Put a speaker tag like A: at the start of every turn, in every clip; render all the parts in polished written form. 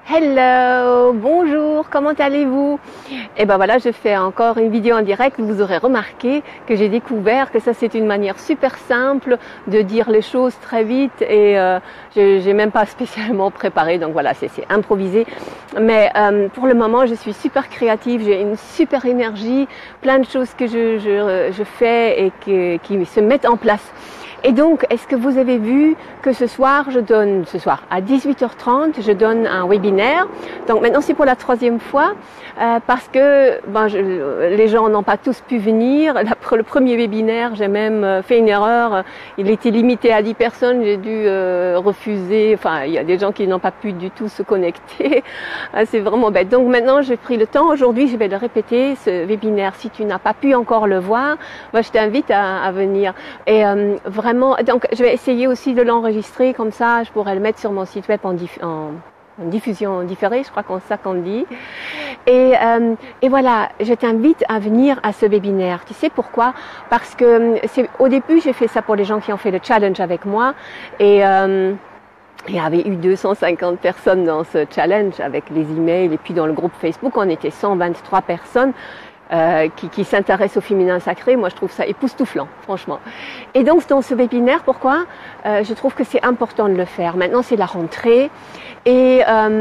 A: Hello, bonjour, comment allez-vous? Et ben voilà, je fais encore une vidéo en direct. Vous aurez remarqué que j'ai découvert que ça c'est une manière super simple de dire les choses très vite et j'ai même pas spécialement préparé, donc voilà, c'est improvisé. Mais pour le moment, je suis super créative, j'ai une super énergie, plein de choses que je fais et qui se mettent en place. Et donc, est-ce que vous avez vu que ce soir à 18h30, je donne un webinaire. Donc maintenant, c'est pour la 3e fois parce que les gens n'ont pas tous pu venir. Le premier webinaire, j'ai même fait une erreur. Il était limité à 10 personnes. J'ai dû refuser. Enfin, il y a des gens qui n'ont pas pu du tout se connecter. C'est vraiment bête. Donc maintenant, j'ai pris le temps. Aujourd'hui, je vais le répéter, ce webinaire. Si tu n'as pas pu encore le voir, moi, je t'invite à venir. Et vraiment, donc je vais essayer aussi de l'enregistrer, comme ça je pourrais le mettre sur mon site web en diffusion différée, je crois qu'on ça qu'on dit. Et voilà, je t'invite à venir à ce webinaire. Tu sais pourquoi? Parce que au début j'ai fait ça pour les gens qui ont fait le challenge avec moi et il y avait eu 250 personnes dans ce challenge avec les emails et puis dans le groupe Facebook on était 123 personnes. Qui s'intéressent au féminin sacré. Moi, je trouve ça époustouflant, franchement. Et donc, dans ce webinaire, pourquoi je trouve que c'est important de le faire. Maintenant, c'est la rentrée et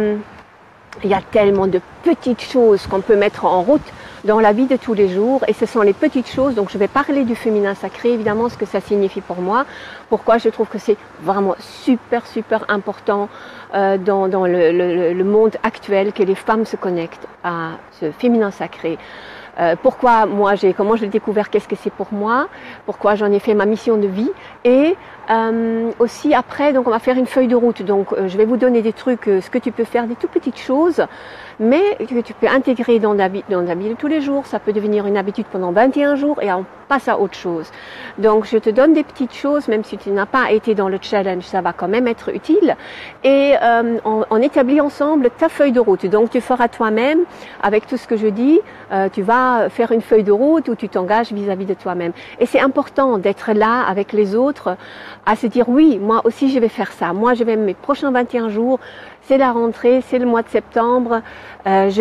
A: il y a tellement de petites choses qu'on peut mettre en route dans la vie de tous les jours et ce sont les petites choses. Donc, je vais parler du féminin sacré, évidemment, ce que ça signifie pour moi. Pourquoi je trouve que c'est vraiment super important dans le monde actuel que les femmes se connectent à ce féminin sacré. Pourquoi comment je l'ai découvert, qu'est-ce que c'est pour moi, pourquoi j'en ai fait ma mission de vie et aussi après donc on va faire une feuille de route, donc je vais vous donner des trucs, ce que tu peux faire, des tout petites choses mais que tu peux intégrer dans ta vie de tous les jours. Ça peut devenir une habitude pendant 21 jours et on passe à autre chose. Donc je te donne des petites choses, même si tu n'as pas été dans le challenge, ça va quand même être utile et on établit ensemble ta feuille de route. Donc tu feras toi-même avec tout ce que je dis, tu vas faire une feuille de route où tu t'engages vis-à-vis de toi-même. Et c'est important d'être là avec les autres, à se dire oui, moi aussi je vais faire ça. Moi je vais mes prochains 21 jours, c'est la rentrée, c'est le mois de septembre, je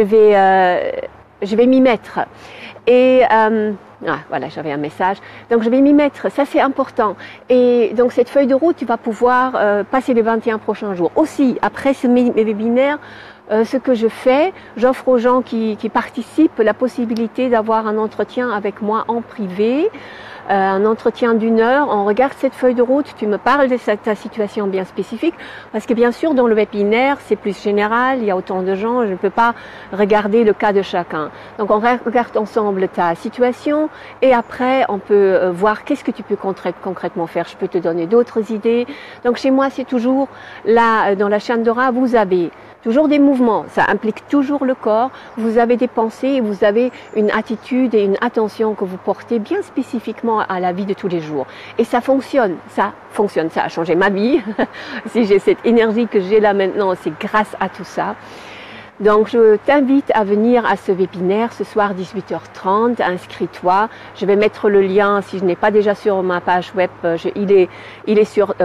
A: vais m'y mettre. Et voilà, j'avais un message. Donc je vais m'y mettre, ça c'est important. Et donc cette feuille de route, tu vas pouvoir passer les 21 prochains jours. Aussi, après ce webinaire, ce que je fais, j'offre aux gens qui participent la possibilité d'avoir un entretien avec moi en privé, un entretien d'1 heure. On regarde cette feuille de route, tu me parles de ta situation bien spécifique, parce que bien sûr dans le webinaire c'est plus général, il y a autant de gens, je ne peux pas regarder le cas de chacun. Donc on regarde ensemble ta situation et après on peut voir qu'est-ce que tu peux concrètement faire. Je peux te donner d'autres idées. Donc chez moi c'est toujours là, dans la Chandora, vous avez toujours des mouvements, ça implique toujours le corps, vous avez des pensées et vous avez une attitude et une attention que vous portez bien spécifiquement à la vie de tous les jours. Et ça fonctionne, ça a changé ma vie. Si j'ai cette énergie que j'ai là maintenant, c'est grâce à tout ça. Donc je t'invite à venir à ce webinaire ce soir 18h30, inscris-toi. Je vais mettre le lien, si je n'ai pas déjà sur ma page web, il est sur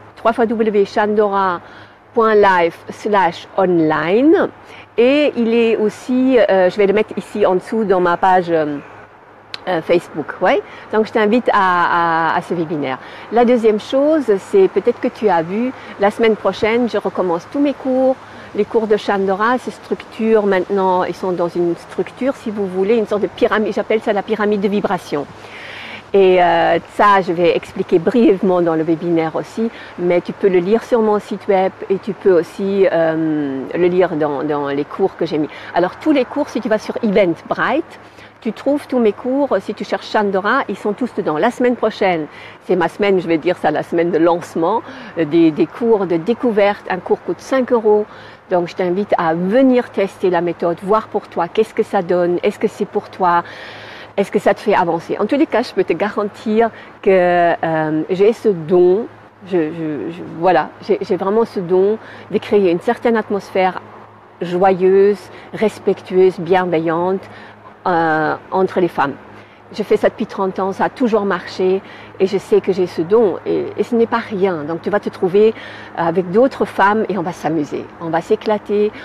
A: www.chandora.live/online et il est aussi, je vais le mettre ici en dessous dans ma page Facebook, ouais. Donc je t'invite à ce webinaire. La deuxième chose, c'est peut-être que tu as vu, la semaine prochaine, je recommence tous mes cours. Les cours de Chandora se structurent maintenant, ils sont dans une structure, si vous voulez, une sorte de pyramide, j'appelle ça la pyramide de vibration. Et ça, je vais expliquer brièvement dans le webinaire aussi, mais tu peux le lire sur mon site web et tu peux aussi le lire dans les cours que j'ai mis. Alors tous les cours, si tu vas sur Eventbrite, tu trouves tous mes cours, si tu cherches Chandora, ils sont tous dedans. La semaine prochaine, c'est ma semaine, je vais dire ça, la semaine de lancement, des cours de découverte. Un cours coûte 5 €. Donc je t'invite à venir tester la méthode, voir pour toi, qu'est-ce que ça donne, est-ce que c'est pour toi, est-ce que ça te fait avancer. En tous les cas, je peux te garantir que j'ai ce don, voilà, j'ai vraiment ce don de créer une certaine atmosphère joyeuse, respectueuse, bienveillante entre les femmes. Je fais ça depuis 30 ans, ça a toujours marché et je sais que j'ai ce don et ce n'est pas rien. Donc tu vas te trouver avec d'autres femmes et on va s'amuser, on va s'éclater.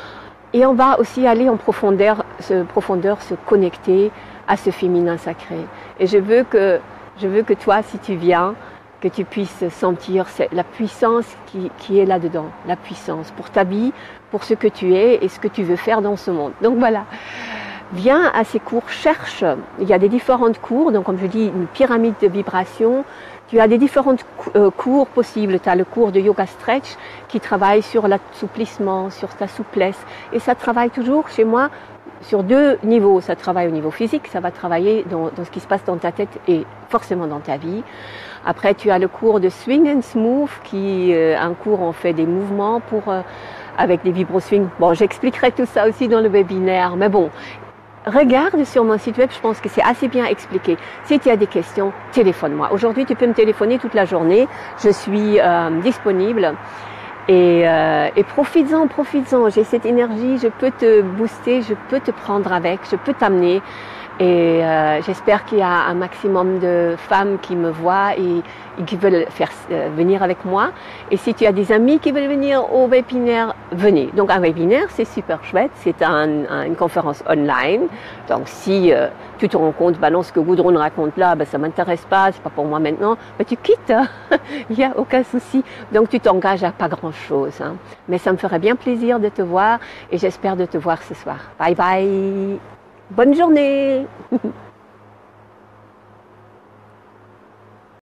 A: Et on va aussi aller en profondeur, se connecter à ce féminin sacré. Et je veux que toi, si tu viens, que tu puisses sentir la puissance qui est là-dedans, la puissance pour ta vie, pour ce que tu es et ce que tu veux faire dans ce monde. Donc voilà, viens à ces cours, cherche, il y a des différentes cours, donc comme je dis, une pyramide de vibrations. Tu as des différentes cours possibles. Tu as le cours de yoga stretch qui travaille sur l'assouplissement, sur ta souplesse. Et ça travaille toujours chez moi sur 2 niveaux. Ça travaille au niveau physique, ça va travailler dans ce qui se passe dans ta tête et forcément dans ta vie. Après, tu as le cours de Swing and Smooth qui est un cours où on fait des mouvements avec des vibro-swings. Bon, j'expliquerai tout ça aussi dans le webinaire, mais bon. Regarde sur mon site web, je pense que c'est assez bien expliqué. Si tu as des questions, téléphone-moi. Aujourd'hui, tu peux me téléphoner toute la journée. Je suis disponible. Et profites-en. J'ai cette énergie, je peux te booster, je peux te prendre avec, je peux t'amener. Et j'espère qu'il y a un maximum de femmes qui me voient et qui veulent venir avec moi. Et si tu as des amis qui veulent venir au webinaire, venez. Donc un webinaire, c'est super chouette, c'est une conférence online. Donc si tu te rends compte, non, ce que Gudrun raconte là, ça m'intéresse pas, c'est pas pour moi maintenant, tu quittes, il n'y a aucun souci. Donc tu t'engages à pas grand-chose. Hein. Mais ça me ferait bien plaisir de te voir et j'espère de te voir ce soir. Bye bye. Bonne journée